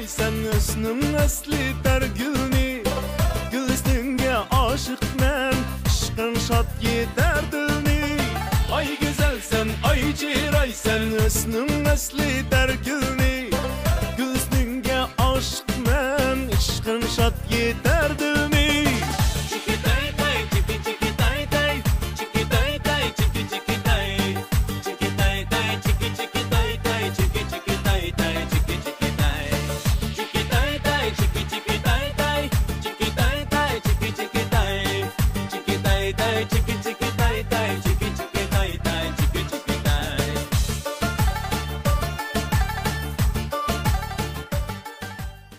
sen husnum asli targülni Gülüstünge aşık men Işkın şat yeter dilni Ay güzel sen ay ciray sen husnum asli targülni Gülüstünge aşık men Işkın şat yeter dilni Chicky